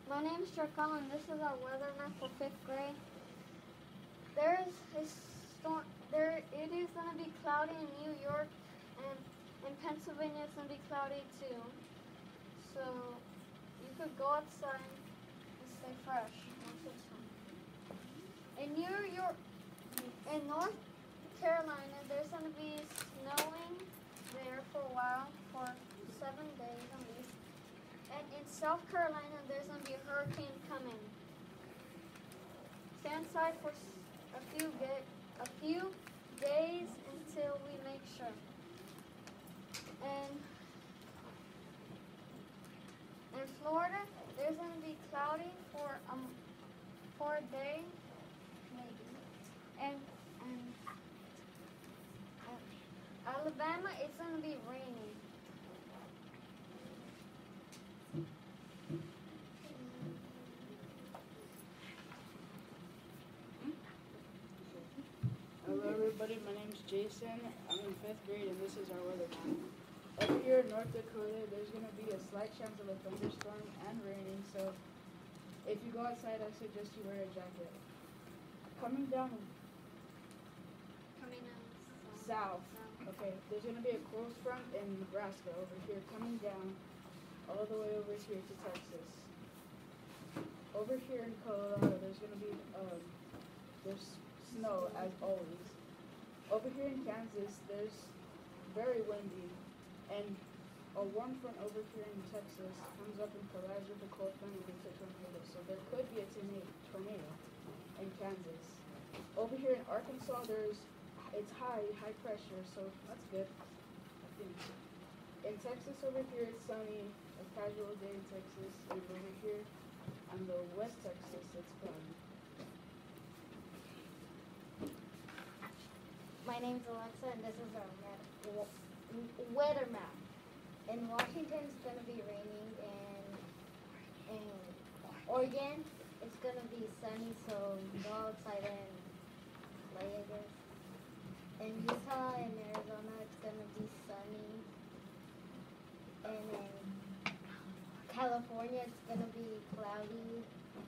My name is Jarkal, and this is our weather map for 5th grade. It is going to be cloudy in New York, and in Pennsylvania it's going to be cloudy too. So you could go outside and stay fresh most of the time. In New York, in North Carolina, there's going to be snowing there for a while, for 7 days at least. And in South Carolina, there's going to be a hurricane coming. Stay inside for a few days until we make sure. And in Florida, there's going to be cloudy for a day, maybe. And Alabama, it's going to be raining. Hello everybody, my name is Jason. I'm in 5th grade and this is our weather map. Over here in North Dakota, there's going to be a slight chance of a thunderstorm and raining, so if you go outside, I suggest you wear a jacket. Coming down south, okay, there's going to be a cold front in Nebraska over here, coming down all the way over here to Texas. Over here in Colorado, there's going to be there's snow as always. Over here in Kansas, there's very windy, and a warm front over here in Texas comes up and collides with a cold front and makes a tornado. So there could be a tornado in Kansas. Over here in Arkansas, it's high pressure, so that's good, I think. In Texas over here, it's sunny, a casual day in Texas, and over here on the West Texas, it's cloudy. My name's Alexa, and this is our weather map. In Washington, it's going to be raining, and in Oregon, it's going to be sunny, so go outside and play, I guess. In Utah and Arizona, it's going to be sunny. And in California, it's going to be cloudy.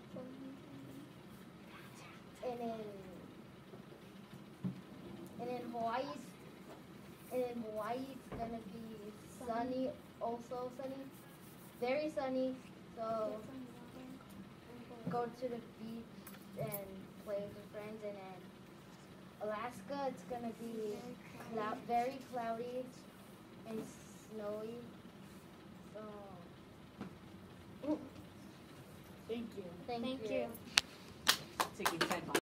And in Hawaii, it's going to be sunny, also sunny. Very sunny, so go to the beach and play with your friends. And in Alaska, it's going to be very cloudy and snowy. So, Thank you. thank you. Taking 10